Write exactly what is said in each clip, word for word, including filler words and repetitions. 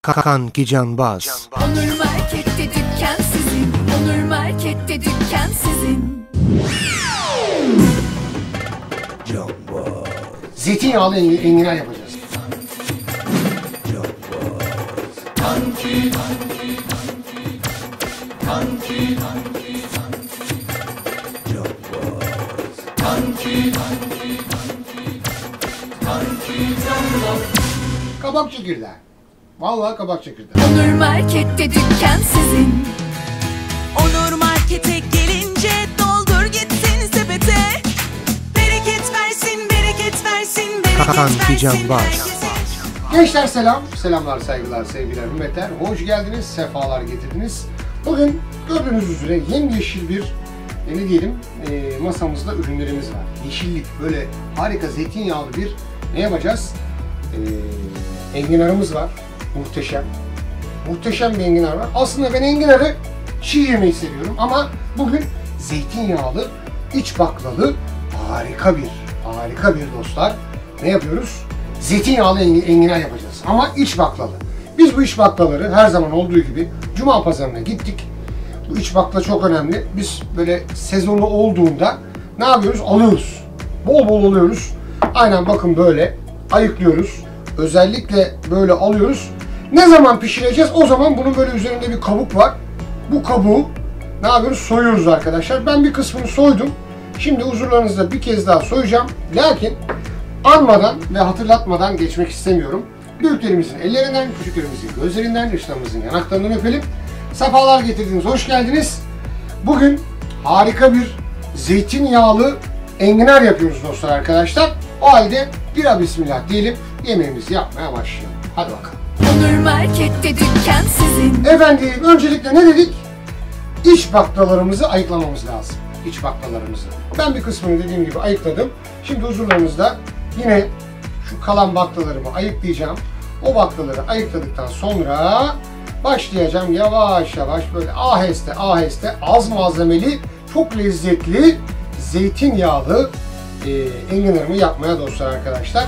Kanki Canbaz. Onur Market'te dükkan sizin. Onur Market'te dükkan sizin. Canbaz. Zeytinyağlı enginar yapacağız. Kanki, kanki, kanki, kanki, kanki, Canbaz. Kanki, kanki, kanki, kanki, Canbaz. Kabak çekirdeği. Vallahi kabak çekirdeği. Onur Market'te dükkan sizin. Onur Market'e gelince doldur gitsin sepete. Bereket versin, bereket versin, bereket Kanki versin Canbaz. herkese. Gençler selam. Selamlar, saygılar, sevgiler, hürmetler. Hoş geldiniz, sefalar getirdiniz. Bugün gördüğünüz üzere yemyeşil bir e, ne diyelim e, masamızda ürünlerimiz var. Yeşillik, böyle harika zeytinyağlı bir ne yapacağız? E, enginarımız var. Muhteşem. Muhteşem bir enginar var. Aslında ben enginarı çiğ yemeyi seviyorum ama bugün zeytinyağlı, iç baklalı harika bir, harika bir dostlar. Ne yapıyoruz? Zeytinyağlı enginar yapacağız ama iç baklalı. Biz bu iç baklaları her zaman olduğu gibi Cuma pazarına gittik. Bu iç bakla çok önemli. Biz böyle sezonu olduğunda ne yapıyoruz? Alıyoruz. Bol bol alıyoruz. Aynen bakın böyle ayıklıyoruz. Özellikle böyle alıyoruz. Ne zaman pişireceğiz? O zaman bunun böyle üzerinde bir kabuk var. Bu kabuğu ne yapıyoruz? Soyuyoruz arkadaşlar. Ben bir kısmını soydum. Şimdi huzurlarınızda bir kez daha soyacağım. Lakin anmadan ve hatırlatmadan geçmek istemiyorum. Büyüklerimizin ellerinden, küçüklerimizin gözlerinden, yaşlarımızın yanaklarından öpelim. Sefalar getirdiniz, hoş geldiniz. Bugün harika bir zeytinyağlı enginar yapıyoruz dostlar arkadaşlar. O halde bir bismillah diyelim, yemeğimizi yapmaya başlayalım. Hadi bakalım. Onur Market'te dükkan sizin. Efendim öncelikle ne dedik? İç baklalarımızı ayıklamamız lazım. İç baklalarımızı. Ben bir kısmını dediğim gibi ayıkladım. Şimdi huzurlarınızda yine şu kalan baklalarımı ayıklayacağım. O baklaları ayıkladıktan sonra başlayacağım yavaş yavaş böyle aheste aheste az malzemeli, çok lezzetli zeytinyağlı e, enginarımı yapmaya dostlar arkadaşlar.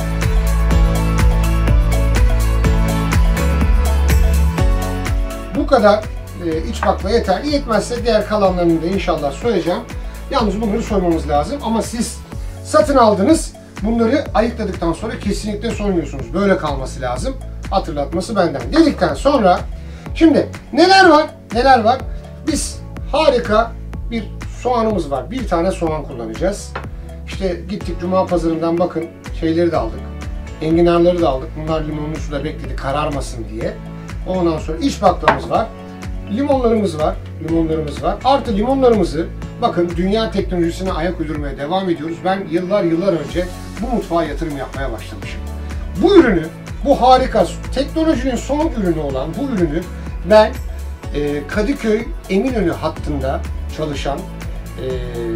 Bu kadar e, iç bakla yeter. Yetmezse diğer kalanlarını da inşallah soyacağım. Yalnız bunları soymamız lazım. Ama siz satın aldınız. Bunları ayıkladıktan sonra kesinlikle soymuyorsunuz. Böyle kalması lazım. Hatırlatması benden. Dedikten sonra şimdi neler var? Neler var? Biz harika bir soğanımız var. Bir tane soğan kullanacağız. İşte gittik Cuma pazarından bakın şeyleri de aldık. Enginarları da aldık. Bunlar limonlu suda bekledi kararmasın diye. Ondan sonra iç baklamız var. Limonlarımız var. Limonlarımız var. Artı limonlarımızı bakın dünya teknolojisine ayak uydurmaya devam ediyoruz. Ben yıllar yıllar önce bu mutfağa yatırım yapmaya başlamışım. Bu ürünü, bu harika teknolojinin son ürünü olan bu ürünü ben e, Kadıköy Eminönü hattında çalışan e,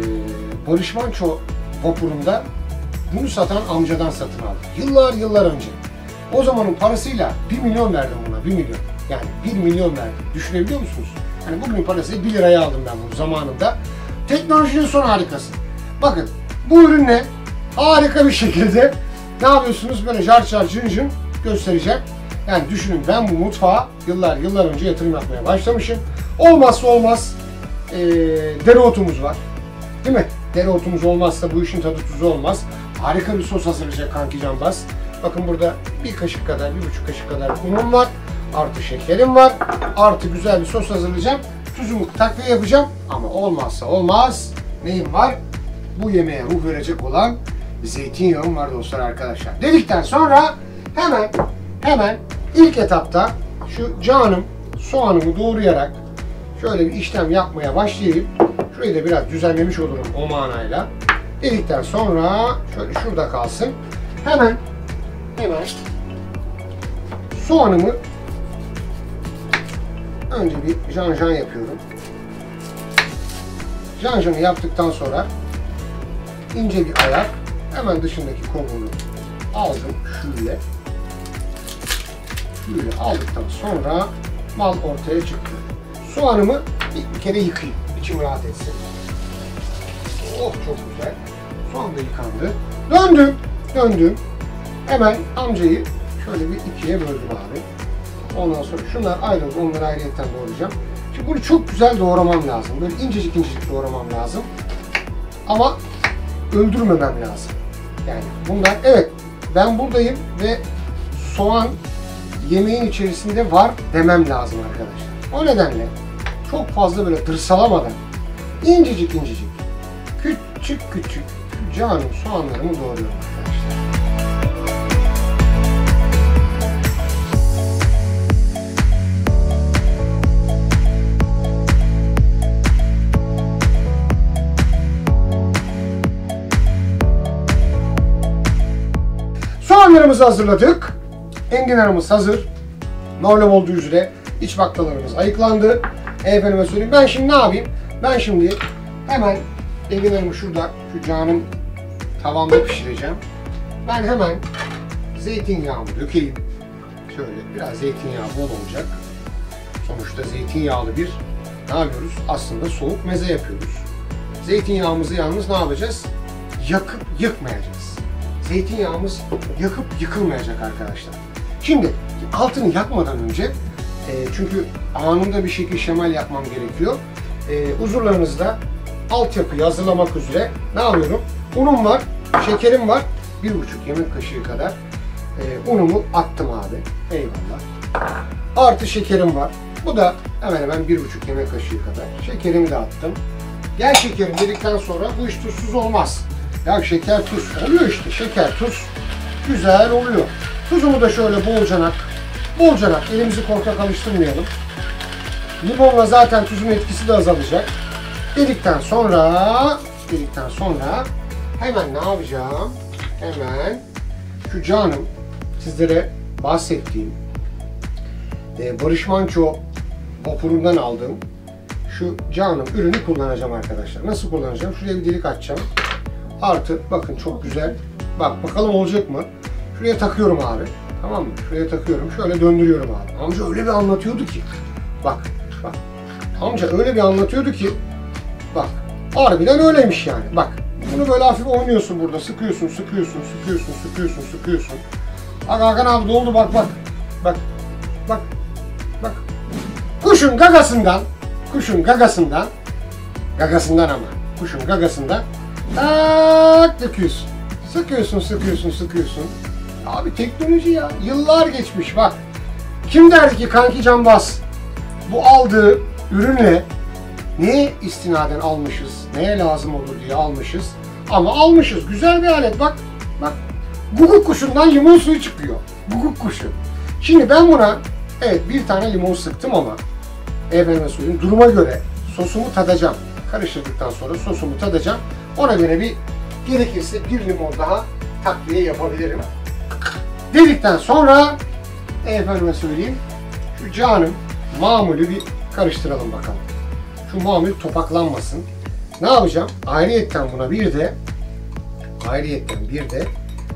Barış Manço vapurunda bunu satan amcadan satın aldım. Yıllar yıllar önce. O zamanın parasıyla bir milyon verdim buna, bir milyon. Yani bir milyon verdim. Düşünebiliyor musunuz? Yani bugünün parasıyla bir liraya aldım ben bunu zamanında. Teknolojinin son harikası. Bakın bu ürünle harika bir şekilde ne yapıyorsunuz? Böyle jar jar cın cın göstereceğim. Yani düşünün ben bu mutfağa yıllar yıllar önce yatırım yapmaya başlamışım. Olmazsa olmaz ee, dereotumuz var. Değil mi? Dereotumuz olmazsa bu işin tadı tuzu olmaz. Harika bir sos hazırlayacak Kanki Canbaz. Bakın burada bir kaşık kadar, bir buçuk kaşık kadar unum var. Artı şekerim var. Artı güzel bir sos hazırlayacağım. Tuzumu takviye yapacağım. Ama olmazsa olmaz. Neyim var? Bu yemeğe ruh verecek olan zeytinyağım var dostlar arkadaşlar. Dedikten sonra hemen hemen ilk etapta şu canım soğanımı doğrayarak şöyle bir işlem yapmaya başlayayım. Şurayı da biraz düzenlemiş olurum o manayla. Dedikten sonra şöyle şurada kalsın. Hemen hemen soğanımı önce bir janjan yapıyorum. Janjanı yaptıktan sonra ince bir ayak, hemen dışındaki kovuğunu aldım şöyle. Şöyle aldıktan sonra mal ortaya çıktı. Soğanımı bir, bir kere yıkayayım, içim rahat etsin. Oh çok güzel. Soğan da yıkandı. Döndüm, döndüm. Hemen amcayı şöyle bir ikiye böldüm abi. Ondan sonra şunlar ayrıldı. Onları ayrıyetten doğrayacağım. Şimdi bunu çok güzel doğramam lazım. Böyle incecik incecik doğramam lazım. Ama öldürmemem lazım. Yani bunlar evet ben buradayım ve soğan yemeğin içerisinde var demem lazım arkadaşlar. O nedenle çok fazla böyle tırsalamadan incecik incecik küçük küçük canım soğanlarımı doğruyorum arkadaşlar. Soğanlarımızı hazırladık. Enginarımız hazır. Malum olduğu üzere iç baklalarımız ayıklandı. Efendime söyleyeyim. Ben şimdi ne yapayım? Ben şimdi hemen enginarımı şurada şu canım tavamda pişireceğim. Ben hemen zeytinyağımı dökeyim. Şöyle biraz zeytinyağı bol olacak. Sonuçta zeytinyağlı bir ne yapıyoruz? Aslında soğuk meze yapıyoruz. Zeytinyağımızı yalnız ne yapacağız? Yakıp yıkmayacağız. Zeytinyağımız yakıp yıkılmayacak arkadaşlar. Şimdi altını yakmadan önce e, çünkü anında bir şekil şemal yapmam gerekiyor. E, huzurlarınızda altyapıyı hazırlamak üzere ne yapıyorum? Unum var, şekerim var. Bir buçuk yemek kaşığı kadar e, unumu attım abi. Eyvallah. Artı şekerim var. Bu da hemen hemen bir buçuk yemek kaşığı kadar. Şekerimi de attım. Gel şekerim dedikten sonra bu iş tuzsuz olmaz. Ya şeker tuz oluyor işte. Şeker tuz güzel oluyor. Tuzumu da şöyle bolcanak, bolcanak elimizi korkak alıştırmayalım. Limonla zaten tuzun etkisi de azalacak. Dedikten sonra, dedikten sonra hemen ne yapacağım? Hemen şu canım sizlere bahsettiğim e, Barış Manço vapurundan aldığım şu canım ürünü kullanacağım arkadaşlar. Nasıl kullanacağım? Şuraya bir delik açacağım. Artı bakın çok güzel. Bak bakalım olacak mı? Şuraya takıyorum abi. Tamam mı? Şuraya takıyorum. Şöyle döndürüyorum abi. Amca öyle bir anlatıyordu ki. Bak bak. Amca öyle bir anlatıyordu ki. Bak. Harbiden öyleymiş yani. Bak. Bunu böyle hafif oynuyorsun burada. Sıkıyorsun, sıkıyorsun, sıkıyorsun, sıkıyorsun, sıkıyorsun. Bak Hakan abi doldu bak bak. Bak. Bak. Bak. Kuşun gagasından kuşun gagasından gagasından ama kuşun gagasından tak döküyorsun. Sıkıyorsun, sıkıyorsun, sıkıyorsun. Abi teknoloji ya. Yıllar geçmiş bak. Kim derdi ki kanki Canbaz bu aldığı ürünle neye istinaden almışız, neye lazım olur diye almışız. Ama almışız. Güzel bir alet bak. Bak. Guguk kuşundan limon suyu çıkıyor. Guguk kuşu. Şimdi ben buna evet bir tane limon sıktım ama efendime söyleyeyim duruma göre sosumu tadacağım. Karıştırdıktan sonra sosumu tadacağım. Ona göre bir gerekirse bir limon daha takviye yapabilirim. Dedikten sonra efendime söyleyeyim şu canım mamulü bir karıştıralım bakalım. Şu mamul topaklanmasın. Ne yapacağım? Ayrıyetten buna bir de ayrıyetten bir de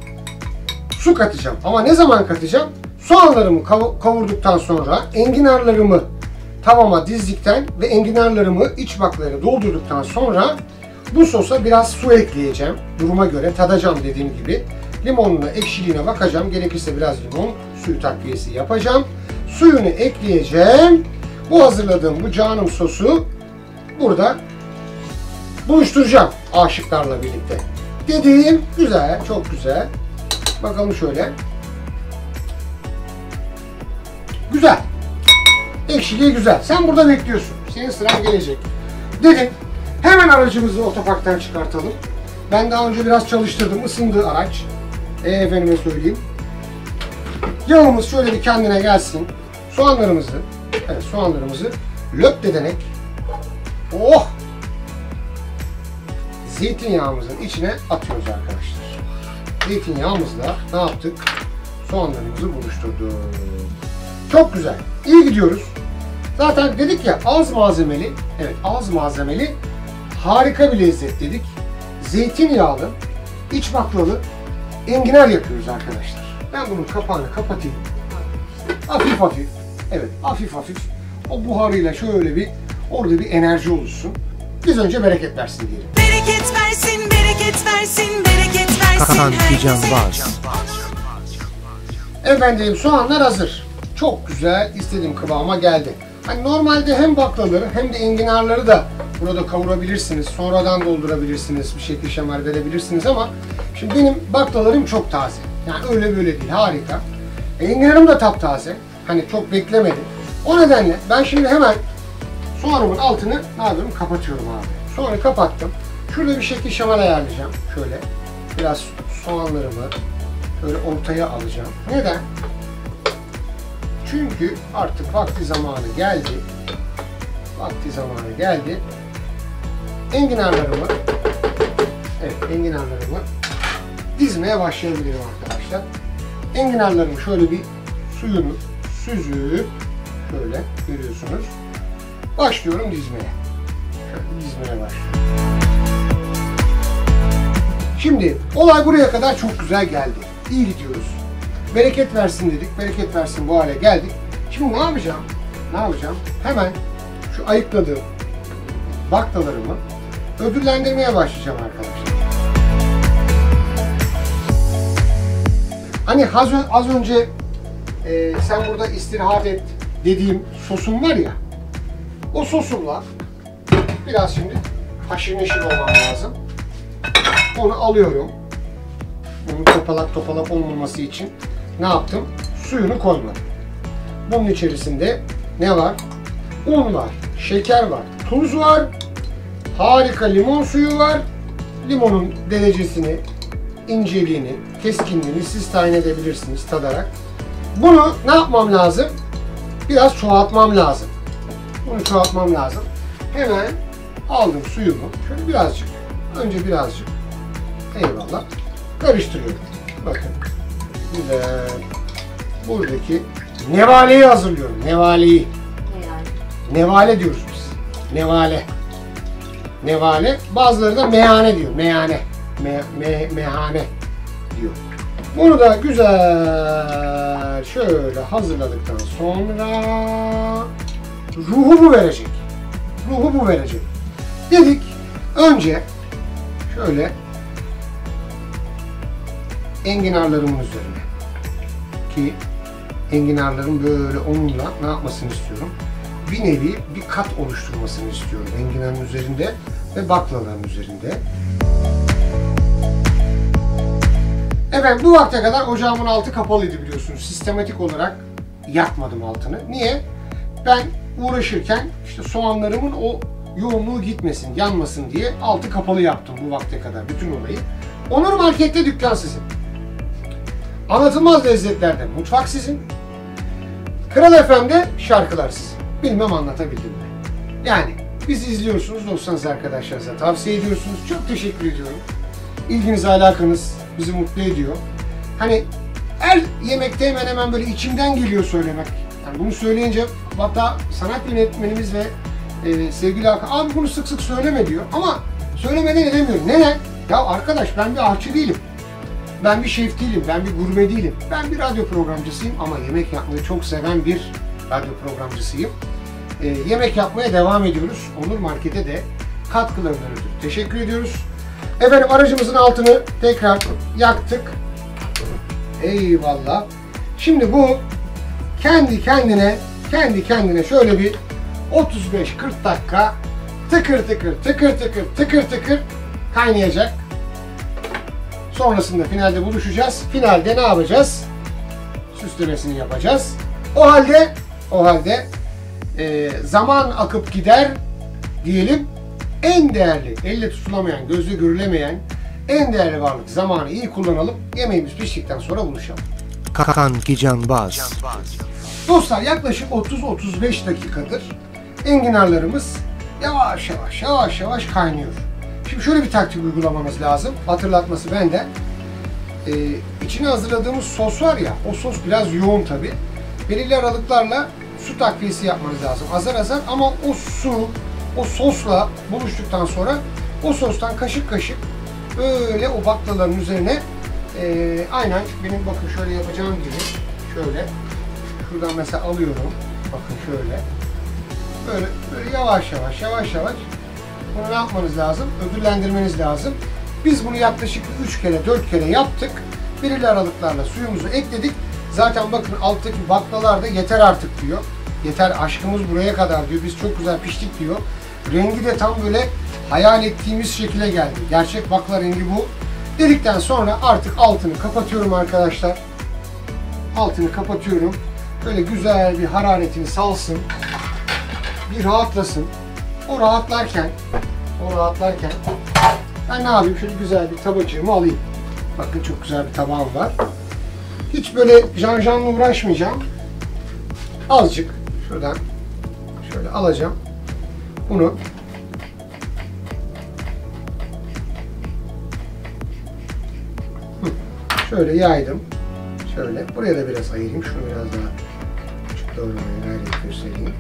su katacağım. Ama ne zaman katacağım? Soğanlarımı kavurduktan sonra enginarlarımı tavama dizdikten ve enginarlarımı iç bakları doldurduktan sonra bu sosa biraz su ekleyeceğim. Duruma göre tadacağım dediğim gibi. Limonuna, ekşiliğine bakacağım. Gerekirse biraz limon suyu takviyesi yapacağım. Suyunu ekleyeceğim. Bu hazırladığım bu canım sosu burada buluşturacağım aşıklarla birlikte. Dediğim güzel, çok güzel. Bakalım şöyle. Güzel. Ekşiliği güzel. Sen burada bekliyorsun. Senin sıran gelecek. Dedim. Hemen aracımızı otoparktan çıkartalım. Ben daha önce biraz çalıştırdım. Isındı araç. E, efendime söyleyeyim. Yağımız şöyle bir kendine gelsin. Soğanlarımızı, evet soğanlarımızı löp dedenek. Oh! Zeytinyağımızın içine atıyoruz arkadaşlar. Zeytinyağımızla ne yaptık? Soğanlarımızı buluşturduk. Çok güzel. İyi gidiyoruz. Zaten dedik ya az malzemeli, evet az malzemeli harika bir lezzet dedik. Zeytinyağlı, iç baklalı enginar yapıyoruz arkadaşlar. Ben bunun kapağını kapatayım. Hafif hafif, evet hafif hafif o buharıyla şöyle bir orada bir enerji oluşsun. Biz önce bereket versin diyelim. Bereket versin, bereket versin, bereket versin Kanki Canbaz. Efendim soğanlar hazır. çok güzel istediğim kıvama geldi. Hani normalde hem baklaları hem de enginarları da burada kavurabilirsiniz. Sonradan doldurabilirsiniz. Bir şekil şemal verebilirsiniz ama şimdi benim baklalarım çok taze. Yani öyle böyle değil. Harika. Enginarım da taptaze. Hani çok beklemedim. O nedenle ben şimdi hemen soğanımın altını ne yapıyorum? Kapatıyorum abi. Sonra kapattım. Şurada bir şekil şemal ayarlayacağım. Şöyle biraz soğanlarımı şöyle ortaya alacağım. Neden? Çünkü artık vakti zamanı geldi. Vakti zamanı geldi. Enginarlarımı evet enginarlarımı dizmeye başlayabilirim arkadaşlar. Enginarlarımı şöyle bir suyunu süzüp şöyle görüyorsunuz. Başlıyorum dizmeye. Şöyle dizmeye başlıyorum. Şimdi olay buraya kadar çok güzel geldi. İyi gidiyoruz. Bereket versin dedik. Bereket versin bu hale geldik. Şimdi ne yapacağım? Ne yapacağım? Hemen şu ayıkladığım baklalarımı ödüllendirmeye başlayacağım arkadaşlar. Hani az, az önce e, sen burada istirahat et dediğim sosum var ya, o sosumla biraz şimdi haşır neşir olmam lazım. Onu alıyorum. Bunun topalak topalak olmaması için ne yaptım? Suyunu koymadım. Bunun içerisinde ne var? Un var, şeker var, tuz var, harika limon suyu var. Limonun derecesini, inceliğini, keskinliğini siz tayin edebilirsiniz tadarak. Bunu ne yapmam lazım? Biraz çoğaltmam lazım. Bunu çoğaltmam lazım. Hemen aldım suyumu. Şöyle birazcık, önce birazcık. Eyvallah. Karıştırıyorum. Bakın. Güzel. Buradaki nevaleyi hazırlıyorum. Nevaleyi. Nevale diyoruz biz. Nevale. Nevale. Bazıları da meyhane diyor. Meyhane. Me, me, meyhane diyor. Bunu da güzel şöyle hazırladıktan sonra ruhu bu verecek. Ruhu bu verecek. Dedik önce şöyle enginarlarımın üzerine ki enginarların böyle onunla ne yapmasını istiyorum? Bir nevi bir kat oluşturmasını istiyorum enginarın üzerinde ve baklaların üzerinde. Evet, bu vakte kadar ocağımın altı kapalıydı biliyorsunuz. Sistematik olarak yakmadım altını. Niye? Ben uğraşırken işte soğanlarımın o yoğunluğu gitmesin, yanmasın diye altı kapalı yaptım bu vakte kadar bütün olayı. Onur Market'te dükkan sizin. Anlatılmaz lezzetlerde mutfak sizin. Kral F M'de şarkılar sizin. Bilmem anlatabildim mi? Yani bizi izliyorsunuz, dostlarınız, arkadaşlarınıza tavsiye ediyorsunuz. Çok teşekkür ediyorum. İlginiz, alakanız bizi mutlu ediyor. Hani her yemekte hemen hemen böyle içimden geliyor söylemek. Yani bunu söyleyince hatta sanat yönetmenimiz ve e, sevgili Hakan abi bunu sık sık söyleme diyor. Ama söylemeden edemiyorum. Neden? Ya arkadaş ben bir aşçı değilim. Ben bir şef değilim. Ben bir gurme değilim. Ben bir radyo programcısıyım ama yemek yapmayı çok seven bir radyo programcısıyım. E, yemek yapmaya devam ediyoruz. Onur Market'e de katkılarından ötürü teşekkür ediyoruz. Efendim aracımızın altını tekrar yaktık. Eyvallah. Şimdi bu kendi kendine kendi kendine şöyle bir otuz beş kırk dakika tıkır tıkır tıkır tıkır tıkır tıkır kaynayacak. Sonrasında finalde buluşacağız. Finalde ne yapacağız? Süslemesini yapacağız. O halde o halde e, zaman akıp gider diyelim. En değerli, elle tutulamayan, gözle görülemeyen en değerli varlık zamanı iyi kullanalım. Yemeğimiz piştikten sonra buluşalım. Kakan Gicanbaz. Dostlar yaklaşık otuz otuz beş dakikadır enginarlarımız yavaş yavaş yavaş yavaş kaynıyor. Şimdi şöyle bir taktik uygulamamız lazım. Hatırlatması benden. Ee, içine hazırladığımız sos var ya, o sos biraz yoğun tabi. Belirli aralıklarla su takviyesi yapmanız lazım. Azar azar ama o su, o sosla buluştuktan sonra o sostan kaşık kaşık böyle o baklaların üzerine e, aynen benim bakın şöyle yapacağım gibi şöyle şuradan mesela alıyorum. Bakın şöyle. Böyle, böyle yavaş yavaş yavaş yavaş bunu ne yapmanız lazım? Ödüllendirmeniz lazım. Biz bunu yaklaşık üç kere dört kere yaptık. Belirli aralıklarla suyumuzu ekledik. Zaten bakın alttaki baklalar da yeter artık diyor. Yeter, aşkımız buraya kadar diyor. Biz çok güzel piştik diyor. Rengi de tam böyle hayal ettiğimiz şekilde geldi. Gerçek bakla rengi bu. Dedikten sonra artık altını kapatıyorum arkadaşlar. Altını kapatıyorum. Böyle güzel bir hararetini salsın. Bir rahatlasın. O rahatlarken o rahatlarken ben ne yapayım? Şöyle güzel bir tabacığımı alayım. Bakın çok güzel bir tabağım var. Hiç böyle janjanla uğraşmayacağım. Azıcık şuradan şöyle alacağım. Bunu şöyle yaydım. Şöyle. Buraya da biraz ayırayım. Şunu biraz daha küçük doğramaya gayret göstereyim.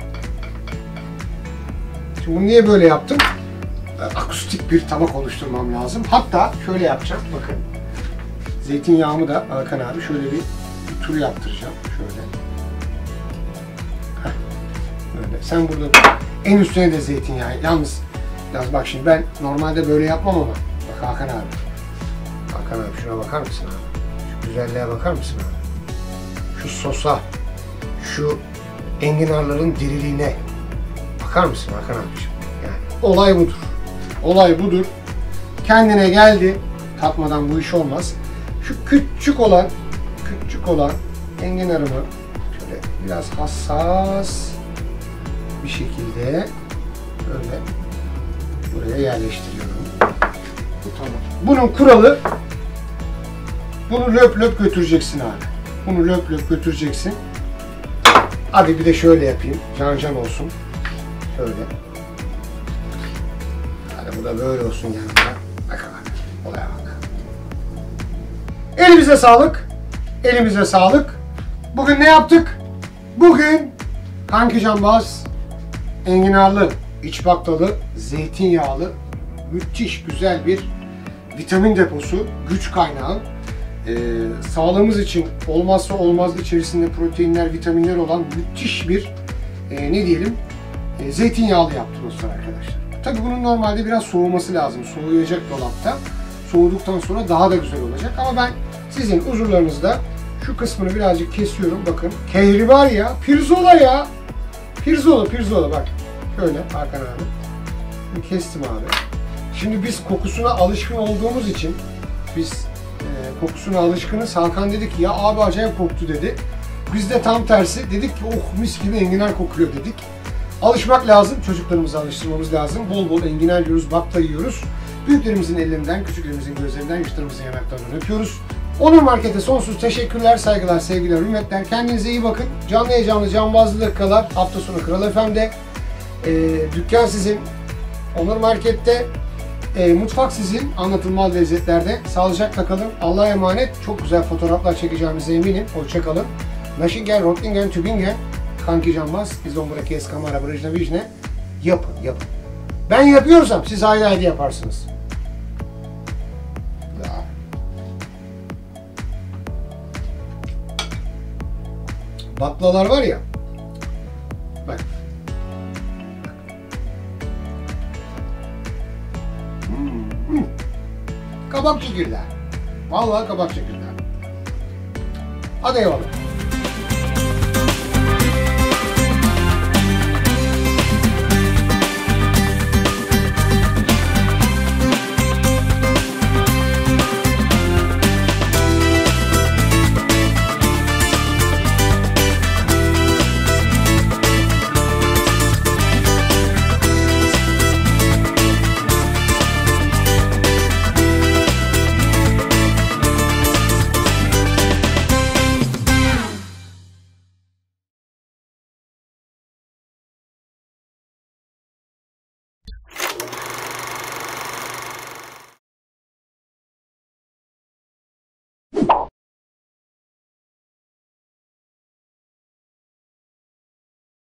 Şimdi bunu niye böyle yaptım? Akustik bir tabak oluşturmam lazım. Hatta şöyle yapacağım. Bakın. Zeytinyağımı da Hakan abi şöyle bir, bir tur yaptıracağım. Şöyle. Heh. Böyle. Sen burada dur. En üstüne de zeytinyağı. Yalnız biraz bak şimdi ben normalde böyle yapmam ama. Bak Hakan abi. Hakan abi şuna bakar mısın abi? Şu güzelliğe bakar mısın abi? Şu sosa, şu enginarların diriliğine bakar mısın Hakan abiciğim? Yani olay budur. Olay budur. Kendine geldi. Tatmadan bu iş olmaz. Şu küçük olan, küçük olan enginarımı şöyle biraz hassas bir şekilde böyle buraya yerleştiriyorum. Bu tamam. Bunun kuralı, bunu löp löp götüreceksin abi. Bunu löp löp götüreceksin. Hadi bir de şöyle yapayım. Can can olsun. Şöyle. Hadi bu da böyle olsun yanında. Bak abi. Olaya bak. Elimize sağlık. Elimize sağlık. Bugün ne yaptık? Bugün kanki cambaz, enginarlı, iç baklalı, zeytinyağlı, müthiş güzel bir vitamin deposu, güç kaynağı. Ee, sağlığımız için olmazsa olmaz, içerisinde proteinler, vitaminler olan müthiş bir e, ne diyelim e, zeytinyağlı yaptı dostlar arkadaşlar. Tabii bunun normalde biraz soğuması lazım. Soğuyacak dolapta. Soğuduktan sonra daha da güzel olacak. Ama ben sizin huzurlarınızda şu kısmını birazcık kesiyorum. Bakın. Kehribar ya. Pirzola ya. Pirzola, pirzola bak. Şöyle Hakan abi. Şimdi kestim abi. Şimdi biz kokusuna alışkın olduğumuz için biz e, kokusuna alışkınız. Hakan dedi ki ya abi acayip koktu dedi. Biz de tam tersi dedik ki oh mis gibi enginar kokuyor dedik. Alışmak lazım. Çocuklarımızı alıştırmamız lazım. Bol bol enginar yiyoruz, bakla yiyoruz. Büyüklerimizin ellerinden, küçüklerimizin gözlerinden, yaşlarımızın yanaklarından öpüyoruz. Onur Market'e sonsuz teşekkürler, saygılar, sevgiler, hürmetler. Kendinize iyi bakın. Canlı heyecanlı, cambazlı dakikalar hafta sonu Kral F M'de. E, dükkan sizin. Onur Market'te. E, mutfak sizin. Anlatılmaz lezzetlerde. Sağlıcakla kalın. Allah'a emanet. Çok güzel fotoğraflar çekeceğimize eminim. Hoşça kalın. Naşingen, Rottlingen, Tübingen. Kanki cambaz. Biz onlara kes kamera, brajna, vijne. Yapın, yapın. Ben yapıyorsam siz ayrı ayrı yaparsınız. Baklalar var ya. Bak. Hmm. Kabak çekirdeği. Vallahi kabak çekirdeği. Hadi eyvallah.